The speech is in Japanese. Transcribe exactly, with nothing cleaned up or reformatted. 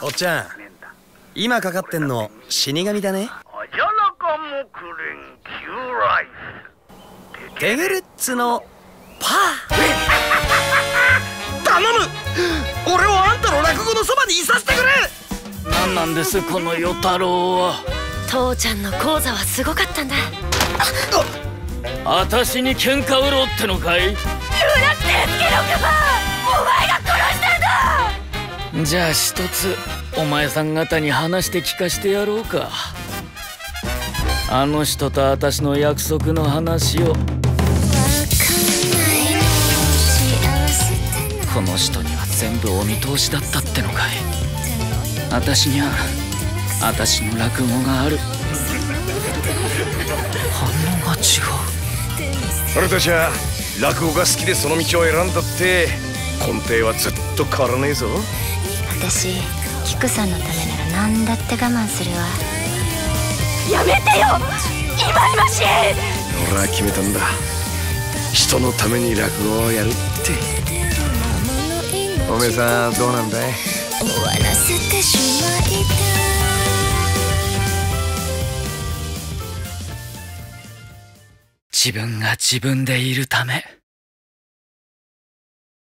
おっちゃん、今かかってんの死神だね。テゲレッツのパー。頼む、俺をあんたの落語のそばにいさせてくれ。 何なんですこの与太郎は。 父ちゃんの講座はすごかったんだ。 あたしに喧嘩売ろうってのかい。言うなって助六番、お前が殺したんだ。 じゃあ一つお前さん方に話して聞かしてやろうか。あの人とあたしの約束の話を。この人には全部お見通しだったってのかい。あたしにはあたしの落語がある。反応が違う。 俺たちは落語が好きでその道を選んだって根底はずっと変わらねえぞ。 私菊さんのためなら何だって我慢するわ。 やめてよ、忌々しい。 俺は決めたんだ、人のために落語をやるって。おめえさんどうなんだい。 終わらせてしまいたい。 自分が自分でいるため。